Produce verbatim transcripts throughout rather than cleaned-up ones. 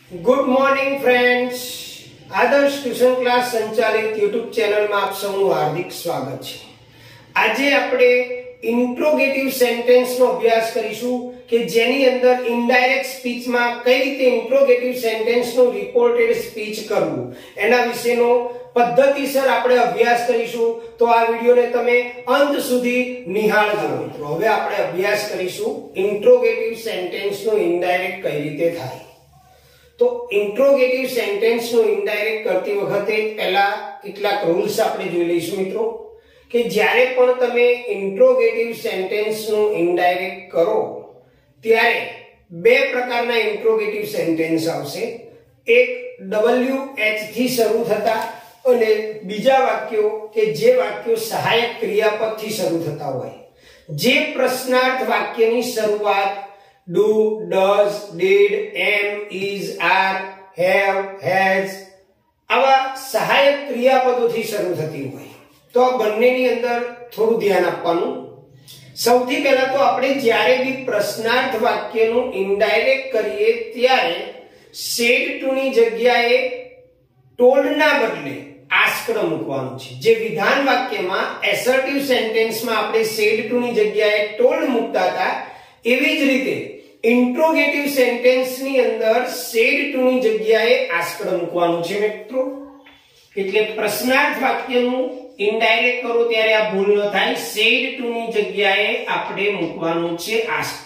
Good morning friends, Adarsh tuition class संचालित YouTube channel में आप सबનું हार्दिक स्वागत છે। આજે આપણે ઇન્ટ્રોગેટિવ સેન્ટેન્સ નો અભ્યાસ કરીશું કે જેની અંદર ઇનડાયરેક્ટ સ્પીચ માં કઈ રીતે ઇન્ટ્રોગેટિવ સેન્ટેન્સ નું રિપોર્ટેડ સ્પીચ કરવું એના વિશેનો પદ્ધતિસર આપણે અભ્યાસ કરીશું। તો આ વિડિયોને તમે અંત સુધી નિહાળજો મિત્રો। હવે આપણે અભ્યાસ કરીશું ઇન્ટ્રોગેટિવ સેન્ટેન્સ નું ઇનડાયરેક્ટ કઈ રીતે થાય। तो इंट्रोगेटिव सेंटेंस नो इनडायरेक्ट करती वखते पहला કેટલાક રૂલ્સ આપણે જોઈ લઈશું મિત્રો કે જ્યારે પણ તમે ઇન્ટ્રોગેટિવ સેન્ટેન્સ નું ઇનડાયરેક્ટ કરો ત્યારે બે પ્રકારના ઇન્ટ્રોગેટિવ સેન્ટેન્સ આવશે। એક ડબલ્યુ એચ થી શરૂ થતા અને બીજા વાક્યો કે જે વાક્યો સહાયક ક્રિયાપદથી શરૂ થતા હોય। જે પ્રશ્નાર્થ વાક્યની શરૂઆત do, does, did, am, is, are, have, has આવા સહાયક ક્રિયાપદોથી શરૂ થતી હોય તો આ બંનેની અંદર થોડું ધ્યાન આપવાનું। સૌથી પહેલા તો આપણે જ્યારે બી પ્રશ્નાર્થ વાક્યનું ઇનડાયરેક્ટ કરીએ ત્યારે said to ની જગ્યાએ told ના બદલે asked મૂકવાનું છે। જે વિધાન વાક્યમાં assertive સેન્ટેન્સમાં આપણે said to ની જગ્યાએ told મૂકતા હતા એવી જ રીતે इंट्रोगेटिव सेंटेंस नी अंदर said to ની જગ્યાએ asked મૂકવાનું છે મિત્રો। એટલે પ્રશ્નાર્થ વાક્યનું ઇનડાયરેક્ટ કરો ત્યારે આ ભૂલ ન થાય। said to ની જગ્યાએ આપણે મૂકવાનું છે asked।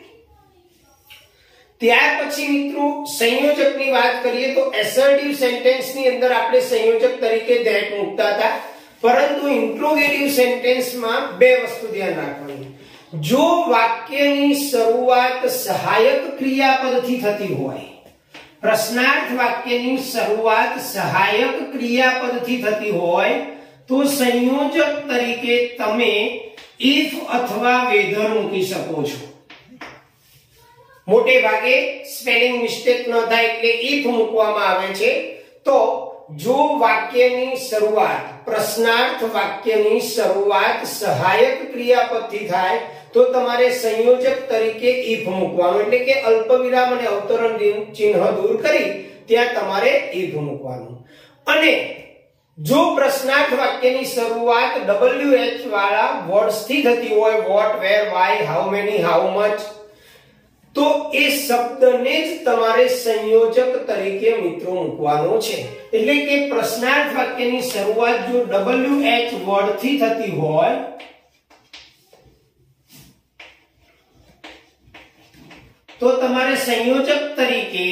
ત્યાર પછી મિત્રો સંયોજકની વાત કરીએ તો assertive સેન્ટેન્સ ની અંદર આપણે સંયોજક તરીકે that મૂકતા હતા, પરંતુ ઇન્ટ્રોગેટિવ સેન્ટેન્સમાં બે વસ્તુ ધ્યાન રાખવાની। जो वाक्यनी शुरुआत सहायक क्रियापदથી થતી હોય, प्रश्नार्थ वाक्यनी शुरुआत सहायक क्रियापदથી થતી હોય तो संयोजक तरीके તમે if अथवा whether મૂકી શકો છો। મોટે ભાગે સ્પેલિંગ મિસ્ટેક ન થાય એટલે if મૂકવામાં આવે છે। તો जो वाक्यनी शुरुआत प्रश्नार्थ वाक्यनी शुरुआत सहायक क्रियापदથી થાય तो તમારે સંયોજક તરીકે if મૂકવાનું, એટલે કે અલ્પવિરામ અને અવતરણ ચિહ્ન દૂર કરી ત્યાં તમારે if મૂકવાનું। અને જો પ્રશ્નાર્થ વાક્યની શરૂઆત ડબલ્યુ એચ વાળા વર્ડ્સ થી થતી હોય what, where, why, how many, how much તો એ શબ્દને જ તમારે સંયોજક તરીકે મિત્રો મૂકવાનો છે। એટલે કે પ્રશ્નાર્થ વાક્યની શરૂઆત જો ડબલ્યુ એચ વર્ડ થી થતી હોય तो તમારે સંયોજક તરીકે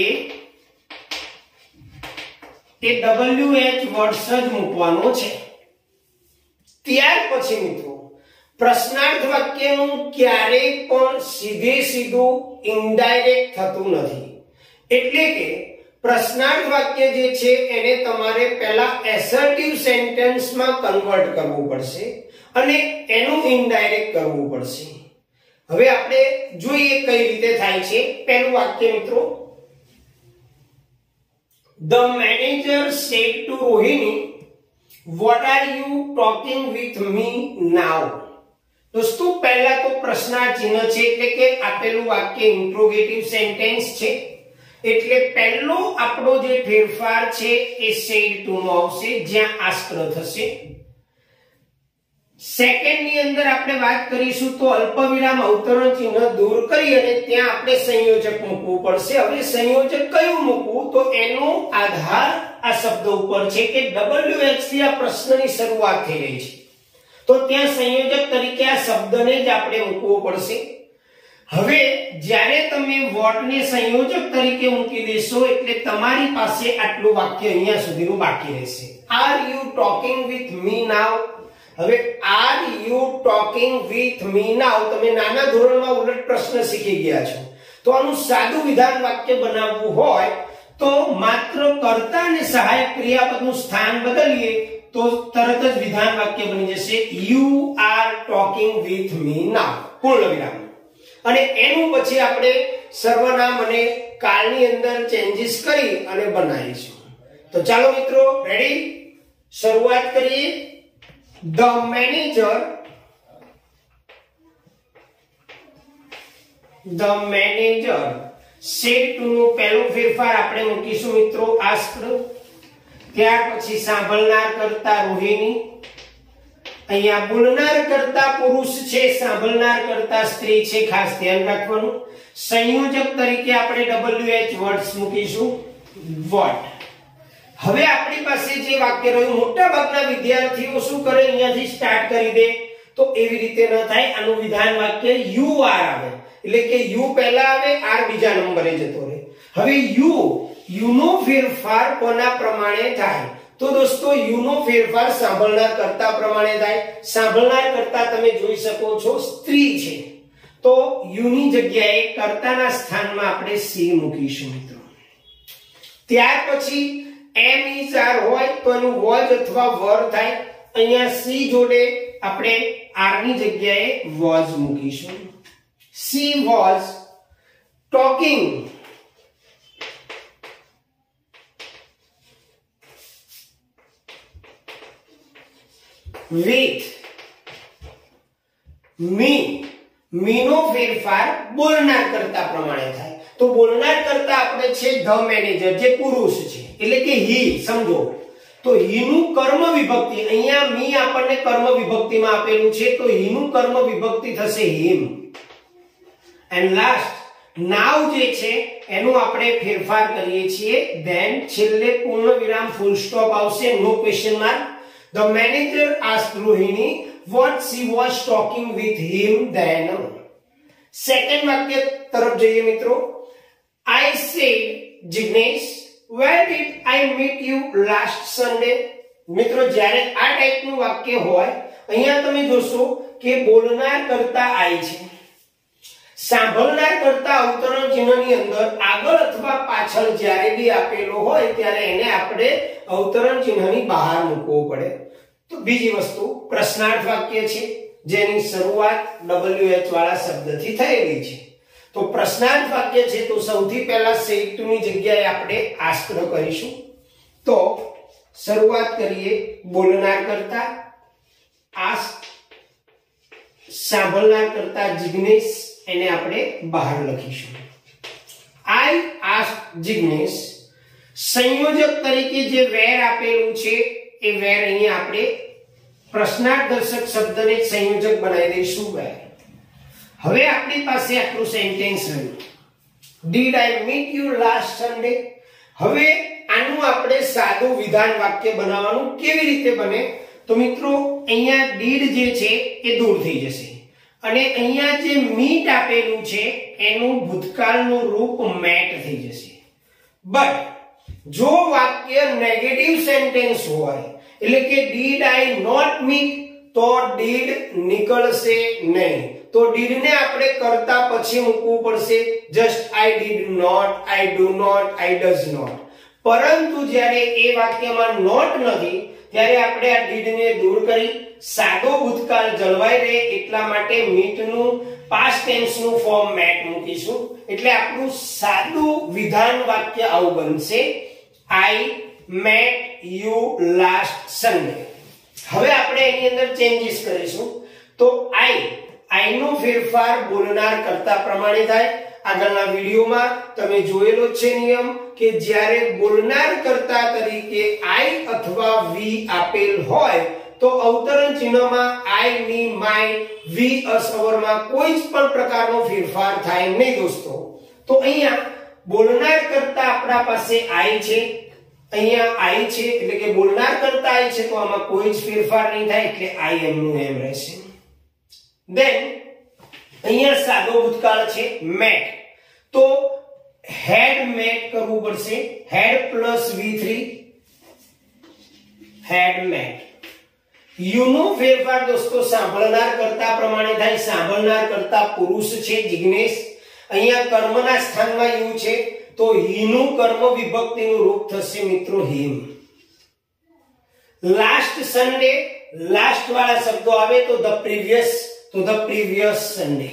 એ ડબલ્યુ એચ વર્ડ્સ જ મૂકવાનો છે। ત્યાર પછી મિત્રો પ્રશ્નાર્થ વાક્યનું ક્યારેય પણ સીધે સીધું ઇનડાયરેક્ટ થતું નથી। એટલે કે પ્રશ્નાર્થ વાક્ય જે છે એને તમારે પહેલા એસર્ટિવ સેન્ટેન્સમાં કન્વર્ટ કરવું પડશે અને એનું ઇનડાયરેક્ટ કરવું પડશે। હવે આપણે જોઈએ કઈ રીતે થાય છે। પહેલું વાક્ય મિત્રો The manager said to Rohini, what are you talking with me now? दोस्तों पहला तो प्रश्नार्थ चिन्ह છે એટલે કે આપેલું વાક્ય ઇન્ટ્રોગેટિવ સેન્ટેન્સ છે એટલે પહેલો આપણો જે ફેરફાર છે એ said to નો આવશે જ્યાં asked થશે। સેકન્ડ ની અંદર આપણે વાત કરીશું તો અલ્પવિરામ અવતરણ ચિહ્ન દૂર કરી અને ત્યાં આપણે સંયોજક મૂકવું પડશે। હવે સંયોજક કયું મૂકવું તો એનો આધાર આ શબ્દ ઉપર છે કે ડબલ્યુ એચ થી આ પ્રશ્નની શરૂઆત થઈ રહી છે તો ત્યાં સંયોજક તરીકે આ શબ્દને જ આપણે મૂકવો પડશે। હવે જ્યારે તમે what ને સંયોજક તરીકે મૂકી દેશો એટલે તમારી પાસે આટલું વાક્ય અહીંયા સુધીનું બાકી રહેશે। Are you talking with me now? હવે are you talking with me now તમે નાના ધોરણમાં ઉલટ પ્રશ્ન શીખી ગયા છો તો આનું સાદું વિધાન વાક્ય બનાવવું હોય તો માત્ર કર્તા અને સહાયક ક્રિયાપદનું સ્થાન બદલીએ તો તરત જ વિધાન વાક્ય બની જશે you are talking with me now પૂર્ણ વિરામ। અને એનું પછી આપણે સર્વનામ અને કાળની અંદર ચેન્જીસ કરી અને બનાવીશું। તો ચાલો મિત્રો રેડી શરૂઆત કરીએ। The manager the manager said to નો પહેલો ફેરફાર આપણે મૂકીશું મિત્રો આસ્ક્ડ, ત્યાર પછી સાંભળનાર કરતા રોહિણી, અહીંયા બોલનાર કરતા પુરુષ છે, સાંભળનાર કરતા સ્ત્રી છે, ખાસ ધ્યાન રાખવાનું. સંયોજક તરીકે આપણે ડબલ્યુ એચ વર્ડ્સ મૂકીશું વોટ. હવે આપણી પાસે જે વાક્ય રહ્યું, મોટા ભાગના વિદ્યાર્થીઓ શું કરે, અહીંયાથી સ્ટાર્ટ કરી દે, તો એવી રીતે ન થાય. આનું વિધાન વાક્ય યુ આર આવે, એટલે કે યુ પહેલા આવે, આર બીજા નંબરે જતો રહે. હવે યુ યુ નો ફેરફાર કોના પ્રમાણે થાય? તો દોસ્તો યુ નો ફેરફાર સાંભળનાર કરતા પ્રમાણે થાય. સાંભળનાર કરતા તમે જોઈ શકો છો સ્ત્રી છે, તો યુ ની જગ્યાએ કર્તાના સ્થાનમાં આપણે સી મૂકીશું મિત્રો. ત્યાર પછી એમ ઇઝ આર હોય તો એનું વોઝ અથવા વર થાય. અહીંયા સી જોડે આપણે આર ની જગ્યાએ વોઝ મૂકીશું. She was talking with me. Me નો ફેરફાર બોલનાર કરતા પ્રમાણે થાય. તો બોલનાર કરતા આપણે છે ધ મેનેજર, જે પુરુષ છે, એટલે કે હી સમજો. તો હી નું કર્મ વિભક્તિ, અહીંયા મી આપણને કર્મ વિભક્તિમાં આપેલું છે, તો હી નું કર્મ વિભક્તિ થશે હિમ. એન્ડ લાસ્ટ નાવ જે છે એનું આપણે ફેરફાર કરીએ છીએ ધેન. છેલ્લે પૂર્ણ વિરામ ફૂલ સ્ટોપ આવશે, નો question mark. The manager asked Rohini what she was talking with him then. Second વાક્ય તરફ જઈએ મિત્રો. I said, Jignesh, where did I meet you last Sunday? મિત્રો જ્યારે આ ટાઈપનું વાક્ય હોય, અહીંયા તમે જોશો કે બોલનાર કરતા આઈ છે, સાંભળનાર કરતા અવતરણ ચિહ્નની અંદર આગળ અથવા પાછળ જ્યારે બી આપેલો હોય ત્યારે એને આપણે અવતરણ ચિહ્નની બહાર મૂકવો પડે. તો બીજી વસ્તુ પ્રશ્નાર્થ વાક્ય છે, જેની શરૂઆત ડબલ્યુ એચ વાળા શબ્દથી થયેલી છે. તો પ્રશ્નાર્થ વાક્ય છે, તો સૌથી પહેલા સેડ ટુ ની જગ્યાએ આપણે આસ્ક્ડ કરીશું. તો શરૂઆત કરીએ બોલનાર કરતા આસ્ક, સાંભળનાર કરતા જિગ્નેશ, એને આપણે બહાર લખીશું. I asked Jignesh. સંયોજક તરીકે જે વેર આપેલું છે એ વેર અહીંયા આપણે પ્રશ્નાર્થ દર્શક શબ્દને સંયોજક બનાવી દઈશું વેર. હવે આપણી પાસે આટલું સેન્ટેન્સ રહ્યું. Did I meet you last Sunday? હવે આનું આપણે સાદું વિધાન વાક્ય બનાવવાનું કેવી રીતે બને? તો મિત્રો અહીંયા did જે છે એ દૂર થઈ જશે, અને અહીંયા જે મીટ આપેલું છે એનું ભૂતકાળનું રૂપ મેટ થઈ જશે. બટ જો વાક્ય નેગેટિવ સેન્ટેન્સ હોય, એટલે કે did I not meet, તો did નીકળશે નહીં. તો did ને આપણે કરતા પછી મૂકવું પડશે. just I did not, I do not, I does not. પરંતુ જ્યારે એ વાક્યમાં નોટ નથી ત્યારે આપણે આ did ને દૂર કરી સાદો ભૂતકાળ જળવાઈ રહે એટલા માટે મીટ નું પાસ્ટ ટેન્સ નું ફોર્મ મેટ મૂકીશું. એટલે આપણું સાદું વિધાન વાક્ય આવું બનશે. I met you last Sunday. હવે આપણે એની અંદર ચેન્જીસ કરીશું. તો I I નો ફેરફાર બોલનાર કરતા પ્રમાણે થાય. આગળના વિડિયોમાં તમે જોયેલો છે નિયમ કે જ્યારે બોલનાર કરતા તરીકે I અથવા we આપેલ હોય તો અવતરણ ચિહ્નમાં I, me, my, we, us, our માં કોઈ જ પણ પ્રકારનો ફેરફાર થાય નહીં દોસ્તો. તો અહીંયા બોલનાર કરતા આપણા પાસે I છે, અહીંયા I છે, એટલે કે બોલનાર કરતા I છે, તો આમાં કોઈ જ ફેરફાર નહીં થાય, એટલે I એમનું એમ રહેશે. ધેન અહીંયા સાદો ભૂતકાળ છે met, તો had met કરવું પડશે. had plus V three, had met. You નો ફેરફાર દોસ્તો સાંભળનાર કરતા પ્રમાણે થાય. સાંભળનાર કરતા પુરુષ છે જિગ્નેશ, અહીંયા કર્મના સ્થાનમાં યુ છે, તો હી નું કર્મ વિભક્તિનું રૂપ થશે મિત્રો હિમ. લાસ્ટ સન્ડે, લાસ્ટ વાળા શબ્દો આવે તો ધ પ્રીવિયસ, તો ધ પ્રીવિયસ સન્ડે.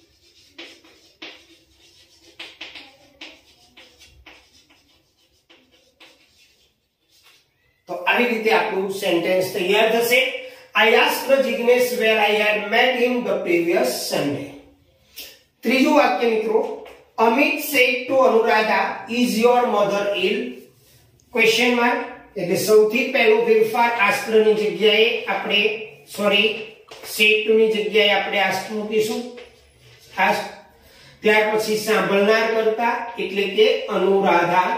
તો આવી રીતે આપણું સેન્ટેન્સ તૈયાર થશે. I asked Jignesh where I had met him the previous Sunday. ત્રીજું વાક્ય મિત્રો Amit said to Anuradha, is your mother ill? Question mark. એટલે સૌથી પહેલો ફેરફાર આસ્ટ્રની જગ્યાએ આપણે સોરી સેડ ટુ ની જગ્યાએ આપણે આસ્ટ મૂકીશું. આસ્ટ. ત્યાર પછી સાંભળનાર કરતા એટલે કે અનુરાધા.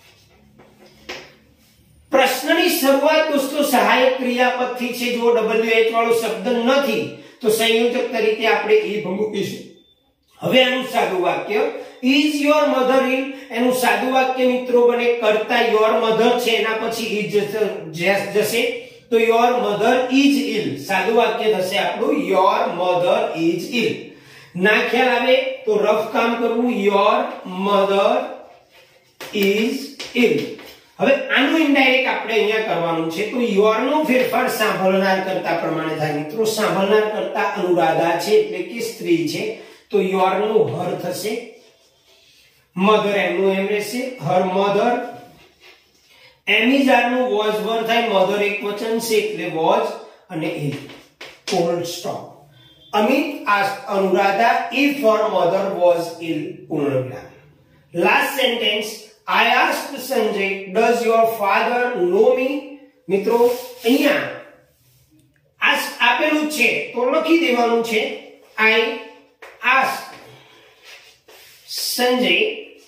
પ્રશ્નની શરૂઆત દોસ્તો સહાયક ક્રિયાપદથી છે. જો ડબલ્યુ એચ વાળો શબ્દ નથી તો સંયોજક તરીકે આપણે ઇફ મૂકીશું. હવે આનું સાદું વાક્ય ઇઝ યોર મધર ઇલ, એનું સાદું વાક્ય મિત્રો બને કરતા યોર મધર છે એના પછી ઇઝ જશે તો યોર મધર ઇઝ ઇલ. સાદું વાક્ય થશે આપણું યોર મધર ઇઝ ઇલ. ના ખ્યાલ આવે તો રફ કામ કરવું, યોર મધર ઇઝ ઇલ. હવે આનું ઇનડાયરેક્ટ આપણે અહીંયા કરવાનું છે. તો યોર નો ફેરફાર સાંભળનાર કરતા પ્રમાણે થાય મિત્રો. સાંભળનાર કરતા અનુરાધા છે એટલે કે સ્ત્રી છે તો યોર નું હર થશે, મધર એમનું એમ રહેશે, હર મધર. એમિઝાર નું વોઝ વર થાય, મધર એક વચન છે એટલે વોઝ અને ill. Full stop. Amit asked Anuradha if her mother was ill. પૂર્ણ વિરામ. Last sentence I asked Sanjay, does your father know me? મિત્રો અહીંયા આસ્ક આપેલું છે તો લખી દેવાનું છે I asked Sanjay.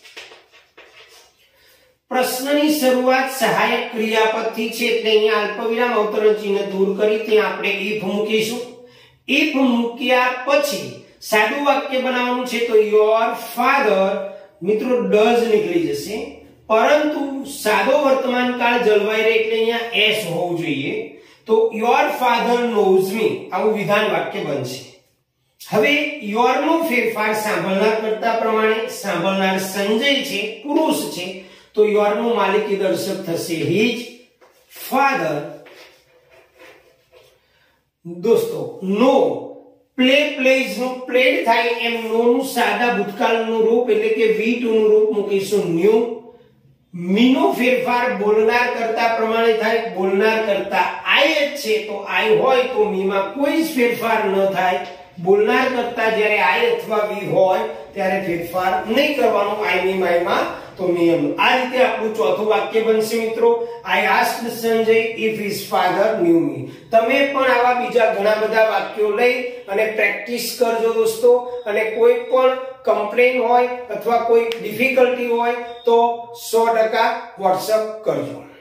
પ્રશ્નની શરૂઆત સહાયક ક્રિયાપદથી છે એટલે અહીંયા અલ્પવિરામ અવતરણ ચિહ્ન દૂર કરી ત્યાં આપણે if મૂકીશું. if મૂક્યા પછી સાદું વાક્ય બનાવવાનું છે તો your father મિત્રો ડઝ નીકળી જશે, પરંતુ સાદો વર્તમાન કાળ જળવાઈ રહે એટલે અહીંયા એસ હોવું જોઈએ. તો યોર ફાધર નોઝ મી આવું વિધાન વાક્ય બનશે. હવે યોર નો ફેરફાર સાંભળનાર કરતા પ્રમાણે સાંભળનાર સંજય છે, પુરુષ છે તો યોર નું માલિકી દર્શક થશે હિજ ફાધર. દોસ્તો નો પ્લે પ્લેઝ નું પ્લેડ થાય એમ નો નું સાદા ભૂતકાળનું રૂપ એટલે કે વી ટુ નું રૂપ મૂકીશું ન્યુ. મીનો ફેરફાર બોલનાર કરતા પ્રમાણે થાય, બોલનાર કરતા આઈ જ છે તો આઈ હોય તો મીમાં કોઈ જ ફેરફાર ન થાય. બોલનાર કરતા જ્યારે આઈ અથવા વી હોય ત્યારે ફેરફાર નહીં કરવાનો આઈ ની માયમાં તો નિયમ. આ રીતે આપણું ચોથું વાક્ય બનશે મિત્રો I asked Sanjay if his father knew me. તમે પણ આવા બીજા ઘણા બધા વાક્યો લઈ અને પ્રેક્ટિસ કરજો દોસ્તો. અને કોઈ પણ કમ્પ્લેન હોય અથવા કોઈ ડિફિકલ્ટી હોય તો સો ટકા વોટ્સઅપ કરજો.